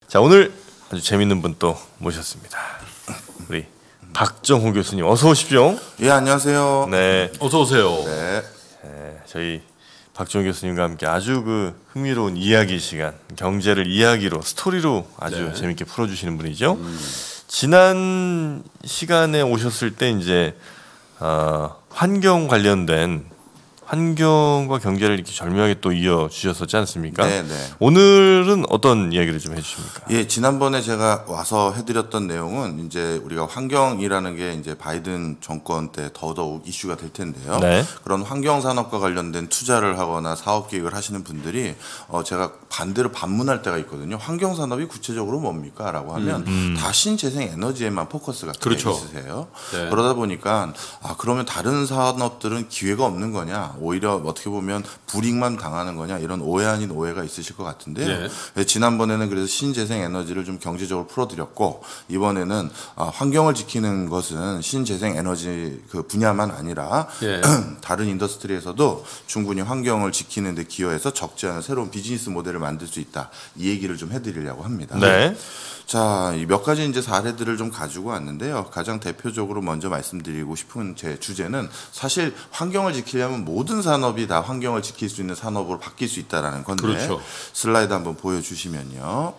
자, 오늘 아주 재밌는 분 또 모셨습니다. 우리 박정호 교수님 어서 오십시오. 예, 안녕하세요. 네, 어서 오세요. 네. 저희 박정호 교수님과 함께 아주 그 흥미로운 이야기 시간, 경제를 이야기로 스토리로 아주 재밌게 풀어주시는 분이죠. 지난 시간에 오셨을 때 이제 환경 관련된 환경과 경제를 이렇게 절묘하게 또 이어주셨었지 않습니까? 네. 오늘은 어떤 이야기를 좀 해주십니까? 예, 지난번에 제가 와서 해드렸던 내용은 이제 우리가 환경이라는 게 이제 바이든 정권 때 더더욱 이슈가 될 텐데요. 네. 그런 환경 산업과 관련된 투자를 하거나 사업 계획을 하시는 분들이 제가 반대로 반문할 때가 있거든요. 환경 산업이 구체적으로 뭡니까?라고 하면 다 신재생 에너지에만 포커스가 그렇죠. 있으세요. 네. 그러다 보니까 그러면 다른 산업들은 기회가 없는 거냐? 오히려 어떻게 보면 불이익만 당하는 거냐 이런 오해 아닌 오해가 있으실 것 같은데요. 네, 지난번에는 그래서 신재생 에너지를 좀 경제적으로 풀어드렸고 이번에는 환경을 지키는 것은 신재생 에너지 그 분야만 아니라 다른 인더스트리에서도 충분히 환경을 지키는 데 기여해서 적지 않은 새로운 비즈니스 모델을 만들 수 있다. 이 얘기를 좀 해드리려고 합니다. 네. 자, 몇 가지 이제 사례들을 좀 가지고 왔는데요. 가장 대표적으로 먼저 말씀드리고 싶은 제 주제는 사실 환경을 지키려면 모든 산업이 다 환경을 지킬 수 있는 산업으로 바뀔 수 있다라는 건데 그렇죠. 슬라이드 한번 보여주시면요.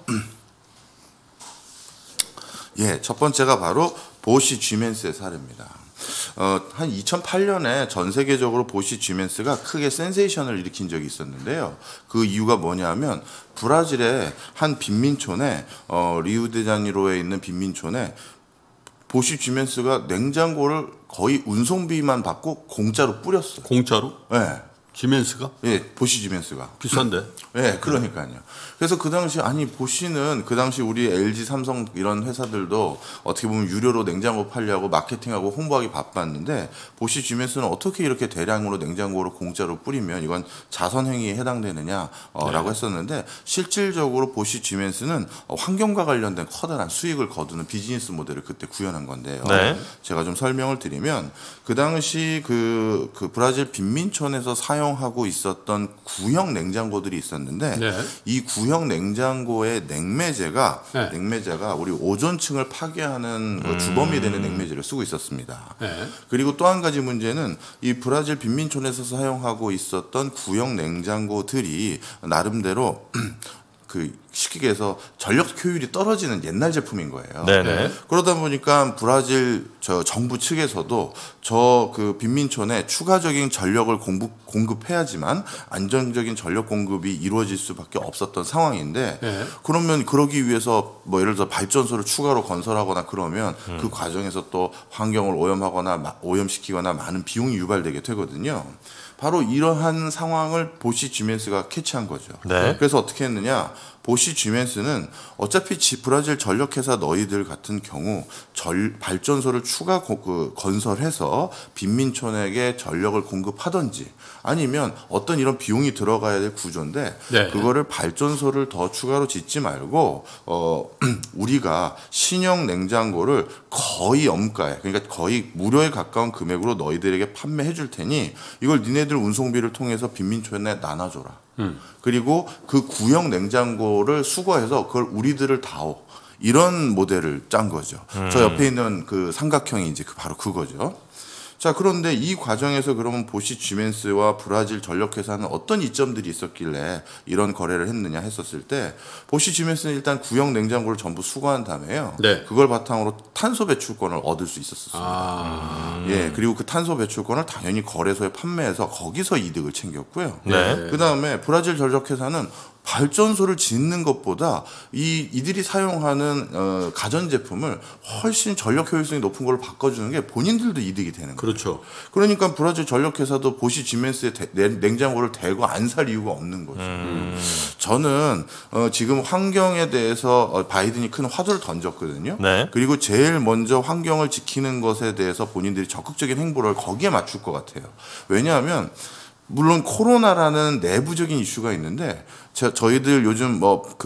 예, 첫 번째가 바로 보시 쥐멘스의 사례입니다. 한 2008년에 전 세계적으로 보시 쥐멘스가 크게 센세이션을 일으킨 적이 있었는데요. 그 이유가 뭐냐면 브라질의 한 빈민촌에 리우데자니로에 있는 빈민촌에 보시 쥐멘스가 냉장고를 거의 운송비만 받고 공짜로 뿌렸어요. 공짜로? 네. 지멘스가? 예, 보시 쥐멘스가. 비싼데? 예, 그러니까요. 그래서 그 당시 보시는 그 당시 우리 LG, 삼성 이런 회사들도 어떻게 보면 유료로 냉장고 팔려고 마케팅하고 홍보하기 바빴는데 보시 쥐멘스는 어떻게 이렇게 대량으로 냉장고를 공짜로 뿌리면 이건 자선 행위에 해당되느냐라고 했었는데 실질적으로 보시 쥐멘스는 환경과 관련된 커다란 수익을 거두는 비즈니스 모델을 그때 구현한 건데요. 제가 좀 설명을 드리면 그 당시 그 브라질 빈민촌에서 사용하고 있었던 구형 냉장고들이 있었는데 이 구형 냉장고의 냉매제가 우리 오존층을 파괴하는 주범이 되는 냉매제를 쓰고 있었습니다. 그리고 또 한 가지 문제는 이 브라질 빈민촌에서 사용하고 있었던 구형 냉장고들이 나름대로 쉽게 얘기해서 전력 효율이 떨어지는 옛날 제품인 거예요. 그러다 보니까 브라질 정부 측에서도 그 빈민촌에 추가적인 전력을 공급해야지만 안정적인 전력 공급이 이루어질 수밖에 없었던 상황인데 그러면 그러기 위해서 뭐 예를 들어 발전소를 추가로 건설하거나 그러면 그 과정에서 또 환경을 오염시키거나 많은 비용이 유발되게 되거든요. 바로 이러한 상황을 보시 쥐멘스가 캐치한 거죠. 그래서 어떻게 했느냐? 보시 쥐멘스는 어차피 브라질 전력회사 너희들 같은 경우 발전소를 추가 건설해서 빈민촌에게 전력을 공급하든지 아니면 어떤 이런 비용이 들어가야 될 구조인데 그거를 발전소를 더 추가로 짓지 말고 우리가 신형 냉장고를 거의 염가에 그러니까 거의 무료에 가까운 금액으로 너희들에게 판매해 줄 테니 이걸 니네들 운송비를 통해서 빈민촌에 나눠줘라. 그리고 그 구형 냉장고를 수거해서 그걸 우리들을 다오. 이런 모델을 짠 거죠. 저 옆에 있는 그 삼각형이 이제 바로 그거죠. 자, 그런데 이 과정에서 그러면 보시 쥐멘스와 브라질 전력회사는 어떤 이점들이 있었길래 이런 거래를 했느냐 했었을 때 보시 쥐멘스는 일단 구형 냉장고를 전부 수거한 다음에요. 그걸 바탕으로 탄소 배출권을 얻을 수 있었습니다. 예, 그리고 그 탄소 배출권을 당연히 거래소에 판매해서 거기서 이득을 챙겼고요. 그 다음에 브라질 전력회사는 발전소를 짓는 것보다 이들이 사용하는 가전제품을 훨씬 전력 효율성이 높은 걸로 바꿔주는 게 본인들도 이득이 되는 거예요. 그러니까 브라질 전력회사도 보시 쥐멘스의 냉장고를 대거 안 살 이유가 없는 거죠. 저는 지금 환경에 대해서 바이든이 큰 화두를 던졌거든요. 그리고 제일 먼저 환경을 지키는 것에 대해서 본인들이 적극적인 행보를 거기에 맞출 것 같아요. 왜냐하면 물론 코로나라는 내부적인 이슈가 있는데 저희들 요즘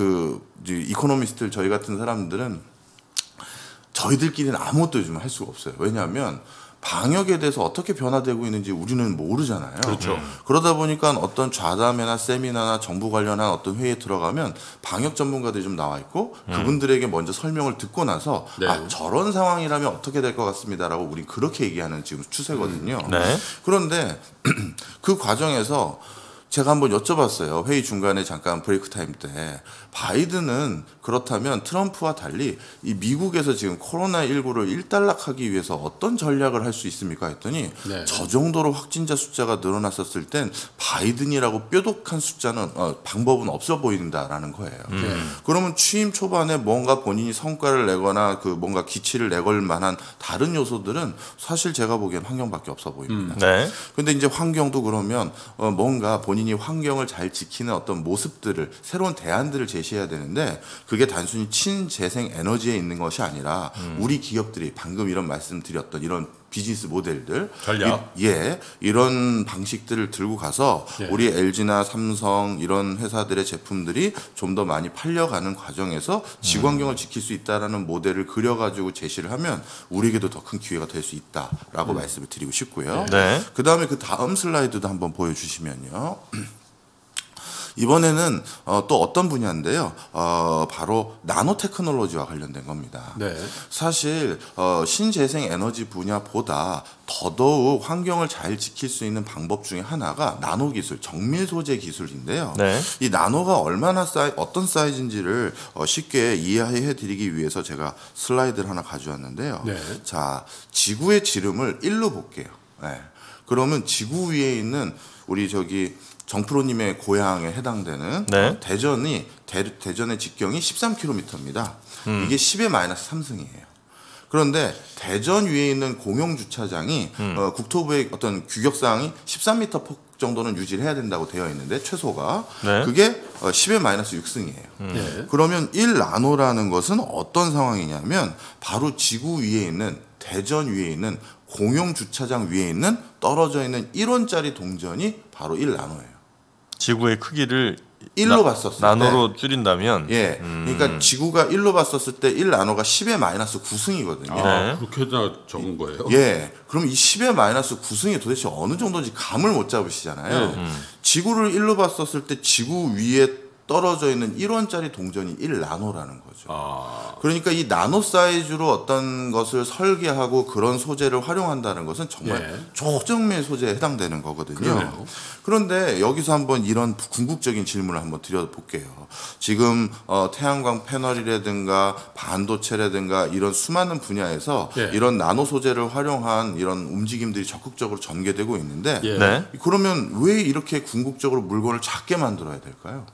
이코노미스트들 저희 같은 사람들은 저희들끼리는 아무것도 요즘 할 수가 없어요. 왜냐하면 방역에 대해서 어떻게 변화되고 있는지 우리는 모르잖아요. 그렇죠. 그러다 보니까 어떤 좌담회나 세미나나 정부 관련한 어떤 회의에 들어가면 방역 전문가들이 좀 나와 있고 그분들에게 먼저 설명을 듣고 나서 네. 아, 저런 상황이라면 어떻게 될 것 같습니다라고 우리 그렇게 얘기하는 지금 추세거든요. 네. 그런데 그 과정에서 제가 한번 여쭤봤어요. 회의 중간에 잠깐 브레이크 타임 때 바이든은 그렇다면 트럼프와 달리 이 미국에서 지금 코로나19를 일단락하기 위해서 어떤 전략을 할 수 있습니까? 했더니 네. 저 정도로 확진자 숫자가 늘어났었을 땐 바이든이라고 뾰족한 숫자는 방법은 없어 보인다라는 거예요. 그러면 취임 초반에 뭔가 본인이 성과를 내거나 그 뭔가 기치를 내걸 만한 다른 요소들은 사실 제가 보기엔 환경밖에 없어 보입니다. 네. 근데 이제 환경도 그러면 뭔가 본인이 환경을 잘 지키는 어떤 모습들을 새로운 대안들을 제시해야 되는데 그게 단순히 친재생 에너지에 있는 것이 아니라 우리 기업들이 방금 이런 말씀드렸던 이런 비즈니스 모델들 전략. 이런 방식들을 들고 가서 예. 우리 LG나 삼성 이런 회사들의 제품들이 좀 더 많이 팔려가는 과정에서 지구환경을 지킬 수 있다라는 모델을 그려가지고 제시를 하면 우리에게도 더 큰 기회가 될 수 있다라고 말씀을 드리고 싶고요. 네. 그다음에 그 다음 슬라이드도 한번 보여주시면요. 이번에는 또 어떤 분야인데요. 바로 나노 테크놀로지와 관련된 겁니다. 네. 사실 신재생 에너지 분야보다 더더욱 환경을 잘 지킬 수 있는 방법 중에 하나가 나노 기술, 정밀 소재 기술인데요. 네. 이 나노가 얼마나 어떤 사이즈인지를 쉽게 이해해 드리기 위해서 제가 슬라이드를 하나 가져왔는데요. 네. 자, 지구의 지름을 1로 볼게요. 네. 그러면 지구 위에 있는 우리 정프로님의 고향에 해당되는 네. 대전의 직경이 13km입니다. 이게 10의 마이너스 3승이에요. 그런데 대전 위에 있는 공영 주차장이 국토부의 어떤 규격사항이 13m 폭 정도는 유지를 해야 된다고 되어 있는데 최소가 네. 그게 10의 마이너스 6승이에요. 네. 그러면 1나노라는 것은 어떤 상황이냐면 바로 지구 위에 있는 대전 위에 있는 공영 주차장 위에 있는 떨어져 있는 1원짜리 동전이 바로 1나노예요. 지구의 크기를 1로 봤었을 때 나노로 줄인다면 예. 그러니까 지구가 1로 봤었을 때 1나노가 10의 마이너스 9승이거든요. 아, 그렇게나 적은 거예요? 예. 그럼 이 10의 마이너스 9승이 도대체 어느 정도인지 감을 못 잡으시잖아요. 지구를 1로 봤었을 때 지구 위에 떨어져 있는 1원짜리 동전이 1나노라는 거죠. 아, 그러니까 이 나노 사이즈로 어떤 것을 설계하고 그런 소재를 활용한다는 것은 정말 네. 초정밀 소재에 해당되는 거거든요. 그러네요. 그런데 여기서 한번 이런 궁극적인 질문을 한번 드려볼게요. 지금 태양광 패널이라든가 반도체라든가 이런 수많은 분야에서 예. 이런 나노 소재를 활용한 이런 움직임들이 적극적으로 전개되고 있는데 예. 네. 그러면 왜 이렇게 궁극적으로 물건을 작게 만들어야 될까요?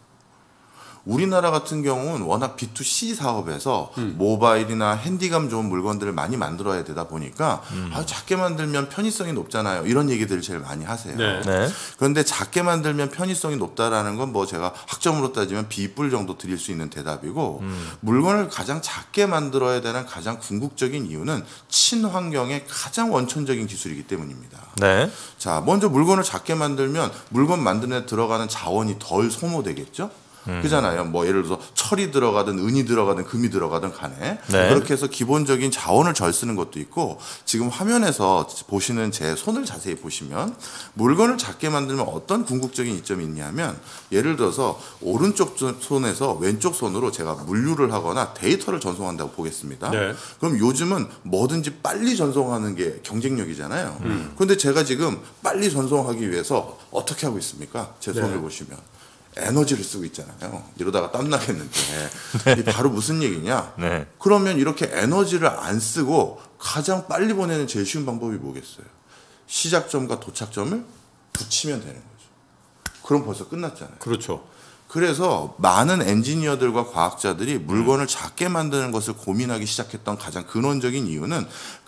우리나라 같은 경우는 워낙 B2C 사업에서 모바일이나 핸디감 좋은 물건들을 많이 만들어야 되다 보니까 작게 만들면 편의성이 높잖아요. 이런 얘기들을 제일 많이 하세요. 네. 네. 그런데 작게 만들면 편의성이 높다라는 건 뭐 제가 학점으로 따지면 B뿔 정도 드릴 수 있는 대답이고 물건을 가장 작게 만들어야 되는 가장 궁극적인 이유는 친환경의 가장 원천적인 기술이기 때문입니다. 네. 자, 먼저 물건을 작게 만들면 물건 만드는 데 들어가는 자원이 덜 소모되겠죠? 그잖아요. 뭐 예를 들어서 철이 들어가든 은이 들어가든 금이 들어가든 간에 네. 그렇게 해서 기본적인 자원을 덜 쓰는 것도 있고 지금 화면에서 보시는 제 손을 자세히 보시면 물건을 작게 만들면 어떤 궁극적인 이점이 있냐면 예를 들어서 오른쪽 손에서 왼쪽 손으로 제가 물류를 하거나 데이터를 전송한다고 보겠습니다. 네. 그럼 요즘은 뭐든지 빨리 전송하는 게 경쟁력이잖아요. 그런데 제가 지금 빨리 전송하기 위해서 어떻게 하고 있습니까? 제 손을 네. 보시면. 에너지를 쓰고 있잖아요. 이러다가 땀 나겠는데. 이게 바로 무슨 얘기냐? 네. 그러면 이렇게 에너지를 안 쓰고 가장 빨리 보내는 제일 쉬운 방법이 뭐겠어요? 시작점과 도착점을 붙이면 되는 거죠. 그럼 벌써 끝났잖아요. 그렇죠. 그래서 많은 엔지니어들과 과학자들이 물건을 작게 만드는 것을 고민하기 시작했던 가장 근원적인 이유는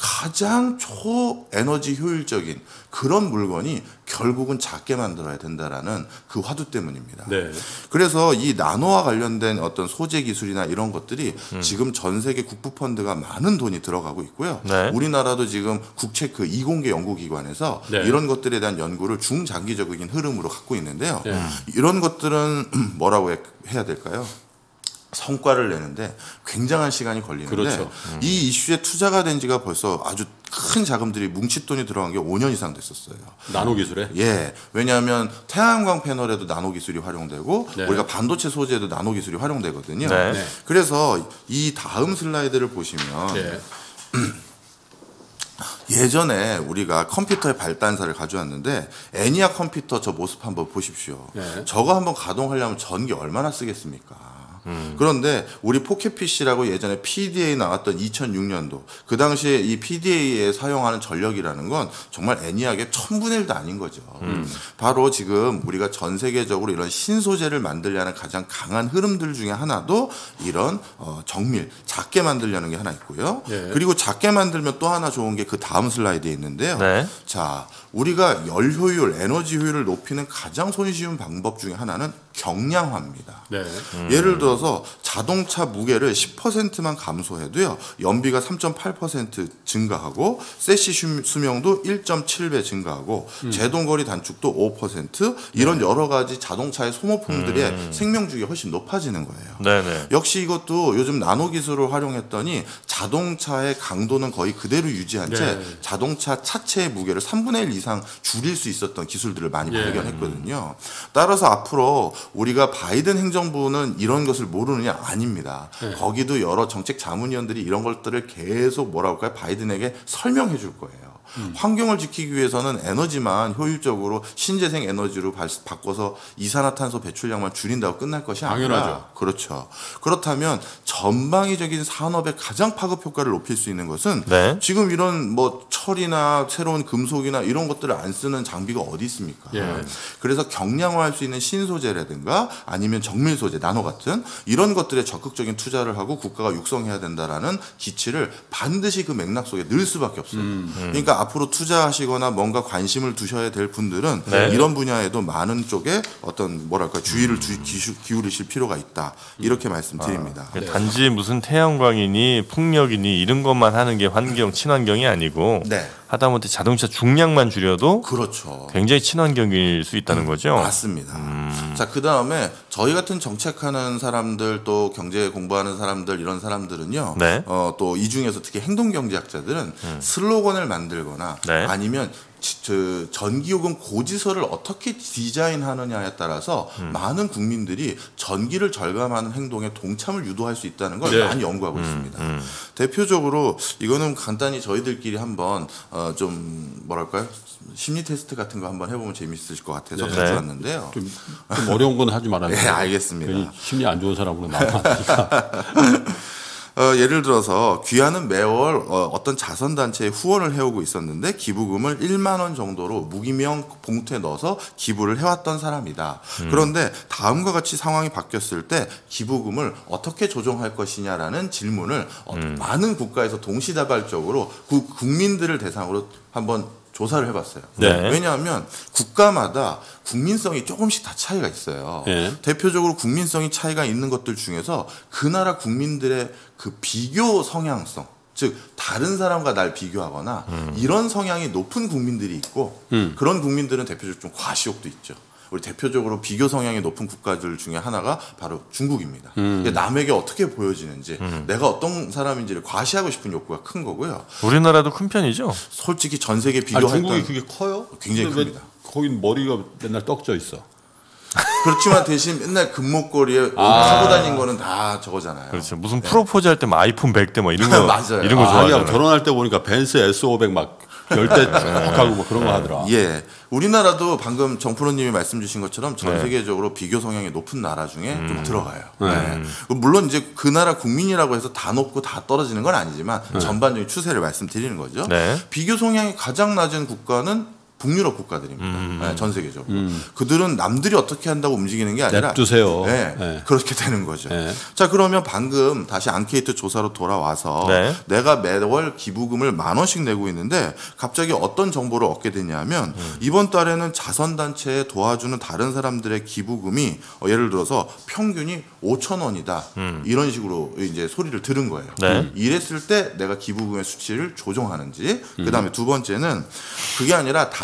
가장 초에너지 효율적인 그런 물건이 결국은 작게 만들어야 된다라는 그 화두 때문입니다. 네. 그래서 이 나노와 관련된 어떤 소재 기술이나 이런 것들이 지금 전 세계 국부 펀드가 많은 돈이 들어가고 있고요. 네. 우리나라도 지금 국체크 이공계 연구기관에서 네. 이런 것들에 대한 연구를 중장기적인 흐름으로 갖고 있는데요. 네. 이런 것들은 뭐라고 해야 될까요? 성과를 내는데 굉장한 시간이 걸리는데 그렇죠. 이 이슈에 투자가 된 지가 벌써 아주 큰 자금들이 뭉칫돈이 들어간 게 5년 이상 됐었어요. 나노 기술에? 예. 왜냐하면 태양광 패널에도 나노 기술이 활용되고 네. 우리가 반도체 소재에도 나노 기술이 활용되거든요. 네. 네. 그래서 이 다음 슬라이드를 보시면 네. 예전에 우리가 컴퓨터의 발단사를 가져왔는데 애니악 컴퓨터 저 모습 한번 보십시오. 네. 저거 한번 가동하려면 전기 얼마나 쓰겠습니까? 그런데 우리 포켓 PC라고 예전에 PDA 나왔던 2006년도 그 당시에 이 PDA에 사용하는 전력이라는 건 정말 애니악의 1000분의 1도 아닌 거죠. 바로 지금 우리가 전 세계적으로 이런 신소재를 만들려는 가장 강한 흐름들 중에 하나도 이런 정밀 작게 만들려는 게 하나 있고요. 네. 그리고 작게 만들면 또 하나 좋은 게 그 다음 슬라이드에 있는데요. 네. 자, 우리가 열 효율, 에너지 효율을 높이는 가장 손쉬운 방법 중에 하나는 경량화입니다. 네. 예를 들어서 자동차 무게를 10%만 감소해도요, 연비가 3.8% 증가하고, 세시 수명도 1.7배 증가하고, 제동거리 단축도 5%, 이런 여러 가지 자동차의 소모품들의 생명주기가 훨씬 높아지는 거예요. 네네. 역시 이것도 요즘 나노 기술을 활용했더니 자동차의 강도는 거의 그대로 유지한 채 네. 자동차 차체의 무게를 3분의 1 이상 줄일 수 있었던 기술들을 많이 예. 발견했거든요. 따라서 앞으로 우리가 바이든 행정부는 이런 것을 모르느냐? 아닙니다. 네. 거기도 여러 정책 자문위원들이 이런 것들을 계속 뭐라고 할까요? 바이든에게 설명해 줄 거예요. 환경을 지키기 위해서는 에너지만 효율적으로 신재생 에너지로 바꿔서 이산화탄소 배출량만 줄인다고 끝날 것이 아니라 당연하죠. 그렇죠. 그렇다면 전방위적인 산업의 가장 파급 효과를 높일 수 있는 것은 네. 지금 이런 뭐 철이나 새로운 금속이나 이런 것들을 안 쓰는 장비가 어디 있습니까? 예. 그래서 경량화할 수 있는 신소재라든가 아니면 정밀 소재, 나노 같은 이런 것들에 적극적인 투자를 하고 국가가 육성해야 된다라는 기치를 반드시 그 맥락 속에 넣을 수밖에 없어요. 그러니까 앞으로 투자하시거나 뭔가 관심을 두셔야 될 분들은 네. 이런 분야에도 많은 쪽에 어떤 뭐랄까 주의를 기울이실 필요가 있다. 이렇게 말씀드립니다. 단지 무슨 태양광이니 풍력이니 이런 것만 하는 게 환경 친환경이 아니고 네. 하다못해 자동차 중량만 줄여도 그렇죠. 굉장히 친환경일 수 있다는 거죠. 맞습니다. 자, 그 다음에 저희 같은 정책하는 사람들 또 경제 공부하는 사람들 이런 사람들은요. 네. 또 이 중에서 특히 행동경제학자들은 슬로건을 만들거나 네. 아니면 전기요금 고지서를 어떻게 디자인하느냐에 따라서 많은 국민들이 전기를 절감하는 행동에 동참을 유도할 수 있다는 걸 네. 많이 연구하고 있습니다. 대표적으로 이거는 간단히 저희들끼리 한번 좀 뭐랄까요? 심리 테스트 같은 거 한번 해보면 재밌으실 것 같아서 네. 가져왔는데요. 좀 어려운 건 하지 말아요. 네, 알겠습니다. 괜히 심리 안 좋은 사람으로 나오면 안 되니까. 예를 들어서 귀하는 매월 어떤 자선단체에 후원을 해오고 있었는데 기부금을 1만 원 정도로 무기명 봉투에 넣어서 기부를 해왔던 사람이다. 그런데 다음과 같이 상황이 바뀌었을 때 기부금을 어떻게 조정할 것이냐라는 질문을 많은 국가에서 동시다발적으로 국민들을 대상으로 한번 조사를 해봤어요. 네. 왜냐하면 국가마다 국민성이 조금씩 다 차이가 있어요. 네. 대표적으로 국민성이 차이가 있는 것들 중에서 그 나라 국민들의 그 비교 성향성, 즉 다른 사람과 날 비교하거나 이런 성향이 높은 국민들이 있고 그런 국민들은 대표적으로 좀 과시욕도 있죠. 우리 대표적으로 비교 성향이 높은 국가들 중에 하나가 바로 중국입니다. 남에게 어떻게 보여지는지 내가 어떤 사람인지를 과시하고 싶은 욕구가 큰 거고요. 우리나라도 큰 편이죠. 솔직히 전 세계 아니, 비교할 중국이 때 그게 커요? 굉장히 근데 왜 큽니다. 거긴 머리가 맨날 떡져 있어. 그렇지만 대신 맨날 금목걸이에 타고 다닌 거는 다 저거잖아요. 그렇죠. 무슨 프로포즈 할 때 막 아이폰 100대 막 이런 거 맞아요. 이런 거 아니야, 좋아하잖아요. 결혼할 때 보니까 벤츠 S500 막 10대 하고 뭐 그런 거 하더라. 예. 우리나라도 방금 정프로님이 말씀 주신 것처럼 전 네. 세계적으로 비교 성향이 높은 나라 중에 좀 들어가요. 네. 물론 이제 그 나라 국민이라고 해서 다 높고 다 떨어지는 건 아니지만 전반적인 추세를 말씀드리는 거죠. 네. 비교 성향이 가장 낮은 국가는 북유럽 국가들입니다. 네, 전 세계적으로. 그들은 남들이 어떻게 한다고 움직이는 게 아니라 냅두세요. 네, 네. 그렇게 되는 거죠. 네. 자, 그러면 방금 다시 앙케이트 조사로 돌아와서 네. 내가 매월 기부금을 10,000원씩 내고 있는데 갑자기 어떤 정보를 얻게 되냐면 이번 달에는 자선단체에 도와주는 다른 사람들의 기부금이 예를 들어서 평균이 5,000원이다. 이런 식으로 이제 소리를 들은 거예요. 네. 이랬을 때 내가 기부금의 수치를 조정하는지. 그다음에 두 번째는 그게 아니라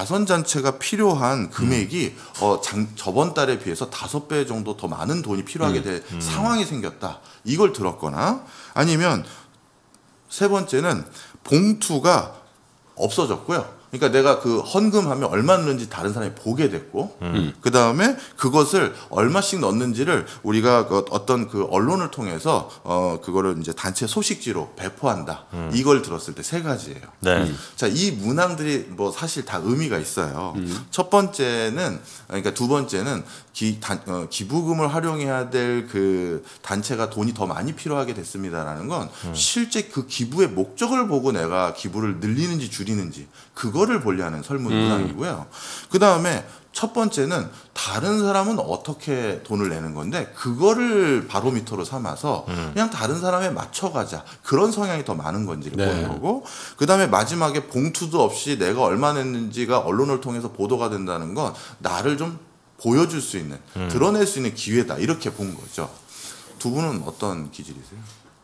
가선잔치가 필요한 금액이 저번 달에 비해서 5배 정도 더 많은 돈이 필요하게 될 상황이 생겼다. 이걸 들었거나 아니면 세 번째는 봉투가 없어졌고요. 그러니까 내가 그 헌금하면 얼마 넣는지 다른 사람이 보게 됐고, 그 다음에 그것을 얼마씩 넣는지를 우리가 어떤 그 언론을 통해서 그거를 이제 단체 소식지로 배포한다. 이걸 들었을 때 세 가지예요. 네. 자, 이 문항들이 뭐 사실 다 의미가 있어요. 첫 번째는 그러니까 두 번째는 기부금을 활용해야 될 그 단체가 돈이 더 많이 필요하게 됐습니다라는 건 실제 그 기부의 목적을 보고 내가 기부를 늘리는지 줄이는지 그거를 보려는 설문 문항이고요. 그 다음에 첫 번째는 다른 사람은 어떻게 돈을 내는 건데 그거를 바로미터로 삼아서 그냥 다른 사람에 맞춰가자 그런 성향이 더 많은 건지를 보는 거고 그 다음에 마지막에 봉투도 없이 내가 얼마 냈는지가 언론을 통해서 보도가 된다는 건 나를 좀 보여줄 수 있는 드러낼 수 있는 기회다 이렇게 본 거죠. 두 분은 어떤 기질이세요?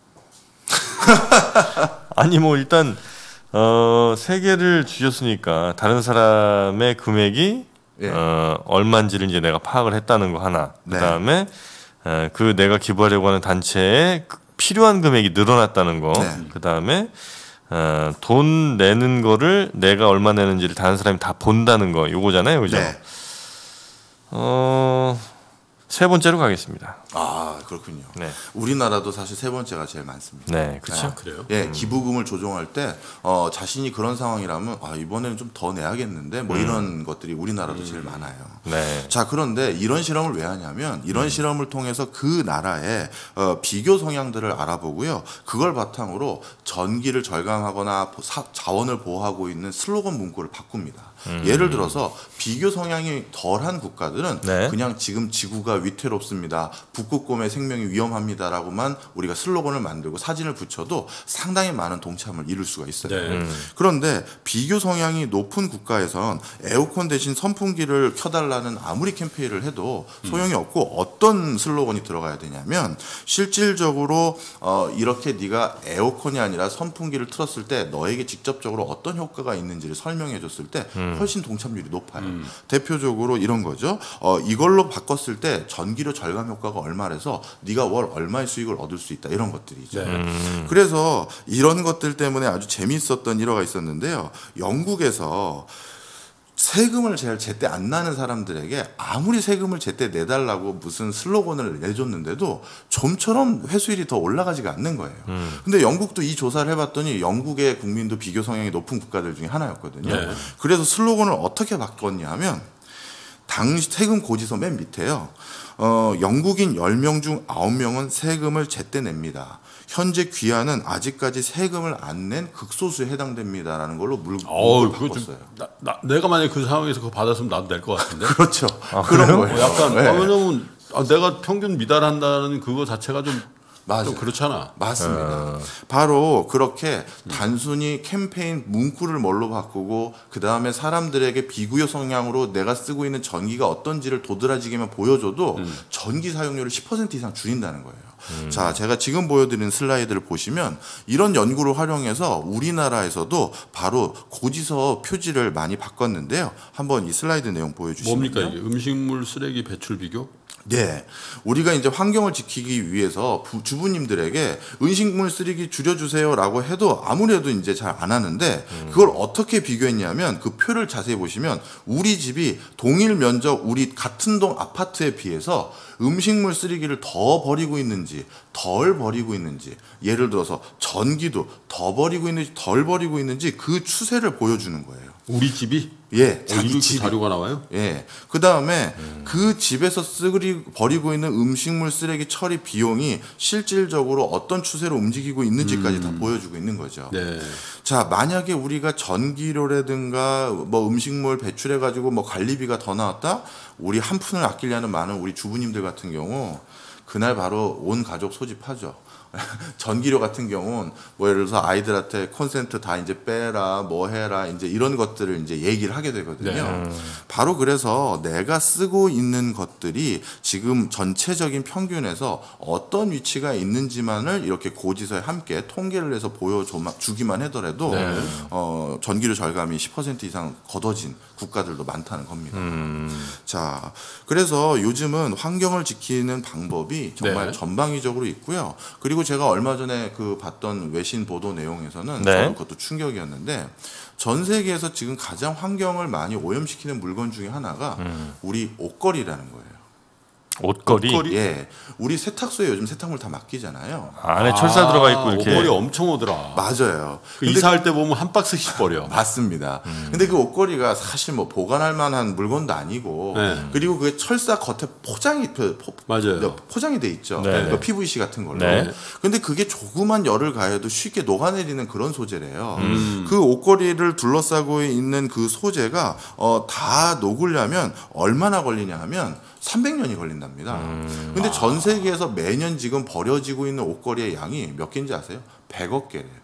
아니 뭐 일단 세 개를 주셨으니까 다른 사람의 금액이 예. 얼마인지를 이제 내가 파악을 했다는 거 하나. 네. 그다음에 그 내가 기부하려고 하는 단체에 필요한 금액이 늘어났다는 거. 네. 그다음에 돈 내는 거를 내가 얼마 내는지를 다른 사람이 다 본다는 거. 요거잖아요. 그죠? 네. 세 번째로 가겠습니다. 아 그렇군요. 네. 우리나라도 사실 세 번째가 제일 많습니다. 네, 그렇죠. 그래요? 예, 기부금을 조정할 때 자신이 그런 상황이라면 이번에는 좀 더 내야겠는데 뭐 이런 것들이 우리나라도 제일 많아요. 네. 자 그런데 이런 실험을 왜 하냐면 이런 실험을 통해서 그 나라의 비교 성향들을 알아보고요. 그걸 바탕으로 전기를 절감하거나 자원을 보호하고 있는 슬로건 문구를 바꿉니다. 예를 들어서 비교 성향이 덜한 국가들은 네. 그냥 지금 지구가 위태롭습니다. 북극곰의 생명이 위험합니다라고만 우리가 슬로건을 만들고 사진을 붙여도 상당히 많은 동참을 이룰 수가 있어요. 네. 그런데 비교 성향이 높은 국가에선 에어컨 대신 선풍기를 켜달라는 아무리 캠페인을 해도 소용이 없고 어떤 슬로건이 들어가야 되냐면 실질적으로 이렇게 네가 에어컨이 아니라 선풍기를 틀었을 때 너에게 직접적으로 어떤 효과가 있는지를 설명해 줬을 때 훨씬 동참률이 높아요. 대표적으로 이런 거죠. 이걸로 바꿨을 때 전기료 절감 효과가 얼마래서 네가 월 얼마의 수익을 얻을 수 있다. 이런 것들이죠. 그래서 이런 것들 때문에 아주 재미있었던 일화가 있었는데요. 영국에서 세금을 제때 안 나는 사람들에게 아무리 세금을 제때 내달라고 무슨 슬로건을 내줬는데도 좀처럼 회수율이 더 올라가지가 않는 거예요. 근데 영국도 이 조사를 해봤더니 영국의 국민도 비교 성향이 높은 국가들 중에 하나였거든요. 네. 그래서 슬로건을 어떻게 바꿨냐 하면 당시 세금 고지서 맨 밑에요. 영국인 10명 중 9명은 세금을 제때 냅니다. 현재 귀하는 아직까지 세금을 안 낸 극소수에 해당됩니다라는 걸로 물건을 바꿨어요. 내가 만약에 그 상황에서 그거 받았으면 나도 낼 것 같은데. 그렇죠. 그런 거예요. 약간 네. 왜냐면 내가 평균 미달한다는 그거 자체가 좀 그렇잖아. 맞습니다. 바로 그렇게 단순히 캠페인 문구를 뭘로 바꾸고 그 다음에 사람들에게 비구역 성향으로 내가 쓰고 있는 전기가 어떤지를 도드라지게만 보여줘도 전기 사용료를 10% 이상 줄인다는 거예요. 자, 제가 지금 보여드리는 슬라이드를 보시면 이런 연구를 활용해서 우리나라에서도 바로 고지서 표지를 많이 바꿨는데요. 한번 이 슬라이드 내용 보여주시면요. 뭡니까 이게? 음식물 쓰레기 배출 비교? 네. 우리가 이제 환경을 지키기 위해서 주부님들에게 음식물 쓰레기 줄여주세요라고 해도 아무래도 이제 잘 안 하는데 그걸 어떻게 비교했냐면 그 표를 자세히 보시면 우리 집이 동일 면적 우리 같은 동 아파트에 비해서 음식물 쓰레기를 더 버리고 있는지 덜 버리고 있는지 예를 들어서 전기도 더 버리고 있는지 덜 버리고 있는지 그 추세를 보여주는 거예요. 우리 집이? 예, 자기 이렇게 집 자료가 나와요? 예. 그 다음에 그 집에서 버리고 있는 음식물 쓰레기 처리 비용이 실질적으로 어떤 추세로 움직이고 있는지까지 다 보여주고 있는 거죠. 네. 자, 만약에 우리가 전기료라든가 뭐 음식물 배출해가지고 뭐 관리비가 더 나왔다? 우리 한 푼을 아끼려는 많은 우리 주부님들 같은 경우 그날 바로 온 가족 소집하죠. 전기료 같은 경우는 뭐 예를 들어서 아이들한테 콘센트 다 이제 빼라, 뭐 해라, 이제 이런 것들을 이제 얘기를 하게 되거든요. 바로 그래서 내가 쓰고 있는 것들이 지금 전체적인 평균에서 어떤 위치가 있는지만을 이렇게 고지서에 함께 통계를 해서 보여주기만 하더라도 전기료 절감이 10% 이상 걷어진 국가들도 많다는 겁니다. 자, 그래서 요즘은 환경을 지키는 방법이 정말 전방위적으로 있고요. 그리고 제가 얼마 전에 그 봤던 외신 보도 내용에서는 저는 그것도 충격이었는데 전 세계에서 지금 가장 환경을 많이 오염시키는 물건 중에 하나가 우리 옷걸이라는 거예요. 옷걸이? 예. 우리 세탁소에 요즘 세탁물 다 맡기잖아요. 안에 철사 들어가 있고 이렇게. 옷걸이 엄청 오더라. 맞아요. 그 이사할 때 보면 한 박스씩 버려. 맞습니다. 근데 그 옷걸이가 사실 뭐 보관할 만한 물건도 아니고 그리고 그게 철사 겉에 맞아요. 포장이 돼 있죠. 네. 그 PVC 같은 걸로. 네. 근데 그게 조그만 열을 가해도 쉽게 녹아내리는 그런 소재래요. 그 옷걸이를 둘러싸고 있는 그 소재가 다 녹으려면 얼마나 걸리냐 하면 300년이 걸린답니다. 근데 전 세계에서 매년 지금 버려지고 있는 옷걸이의 양이 몇 개인지 아세요? 100억 개래요.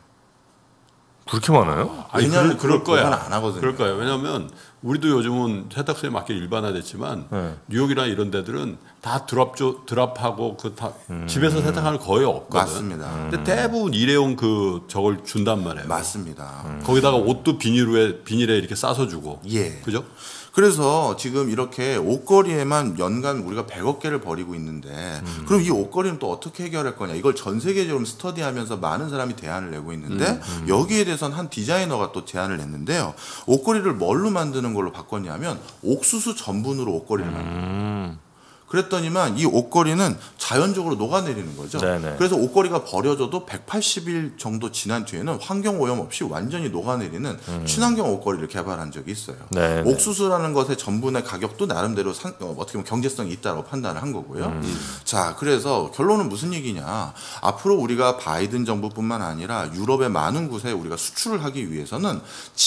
그렇게 많아요? 왜냐하면 그럴 거야. 보관 안 하거든요. 그럴 거예요. 왜냐하면 우리도 요즘은 세탁소에 맡겨 일반화됐지만 뉴욕이나 이런 데들은 다 드랍하고 그 다 집에서 세탁하는 거의 없거든. 맞습니다. 근데 대부분 일회용 그 저걸 준단 말이에요. 맞습니다. 거기다가 옷도 비닐에 이렇게 싸서 주고. 예. 그죠? 그래서 지금 이렇게 옷걸이에만 연간 우리가 100억 개를 버리고 있는데 그럼 이 옷걸이는 또 어떻게 해결할 거냐. 이걸 전 세계적으로 스터디하면서 많은 사람이 대안을 내고 있는데 여기에 대해서는 한 디자이너가 또 제안을 냈는데요. 옷걸이를 뭘로 만드는 걸로 바꿨냐면 옥수수 전분으로 옷걸이를 만듭니다. 그랬더니만 이 옷걸이는 자연적으로 녹아내리는 거죠. 네네. 그래서 옷걸이가 버려져도 180일 정도 지난 뒤에는 환경오염 없이 완전히 녹아내리는 친환경 옷걸이를 개발한 적이 있어요. 네네. 옥수수라는 것의 전분의 가격도 나름대로 어떻게 보면 경제성이 있다고 판단을 한 거고요. 자, 그래서 결론은 무슨 얘기냐. 앞으로 우리가 바이든 정부뿐만 아니라 유럽의 많은 곳에 우리가 수출을 하기 위해서는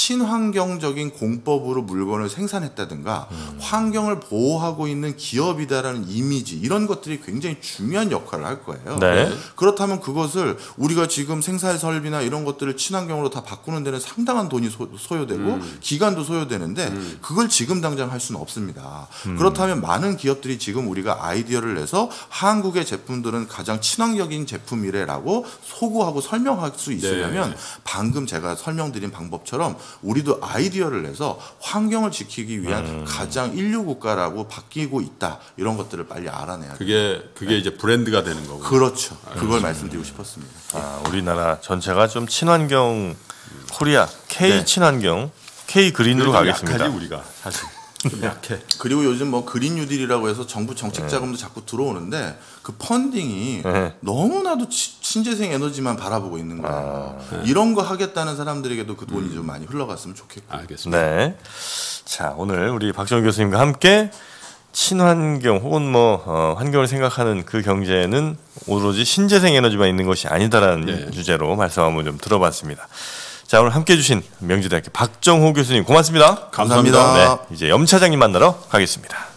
친환경적인 공법으로 물건을 생산했다든가 환경을 보호하고 있는 기업이다라는 이미지 이런 것들이 굉장히 중요한 역할을 할 거예요. 네. 그렇다면 그것을 우리가 지금 생산 설비나 이런 것들을 친환경으로 다 바꾸는 데는 상당한 돈이 소요되고 기간도 소요되는데 그걸 지금 당장 할 수는 없습니다. 그렇다면 많은 기업들이 지금 우리가 아이디어를 내서 한국의 제품들은 가장 친환경적인 제품이래라고 소구하고 설명할 수 있으려면 방금 제가 설명드린 방법처럼 우리도 아이디어를 내서 환경을 지키기 위한 가장 인류 국가라고 바뀌고 있다. 이런 것들을 빨리 알아내야 돼요. 그게 이제 브랜드가 되는 거고. 그렇죠. 그걸 말씀드리고 싶었습니다. 우리나라 전체가 좀 친환경 코리아 K 친환경 K 그린으로 가겠습니다. 약하지 우리가 사실. 좀 약해. 그리고 요즘 뭐 그린 뉴딜이라고 해서 정부 정책 자금도 자꾸 들어오는데 그 펀딩이 너무나도 신재생 에너지만 바라보고 있는 거예요. 이런 거 하겠다는 사람들에게도 그 돈이 좀 많이 흘러갔으면 좋겠고. 알겠습니다. 네. 자, 오늘 우리 박정훈 교수님과 함께 친환경 혹은 뭐 환경을 생각하는 그 경제는 오로지 신재생 에너지만 있는 것이 아니다라는 주제로 말씀 한번 좀 들어봤습니다. 자, 오늘 함께해 주신 명지대학교 박정호 교수님 고맙습니다. 감사합니다. 네, 이제 염 차장님 만나러 가겠습니다.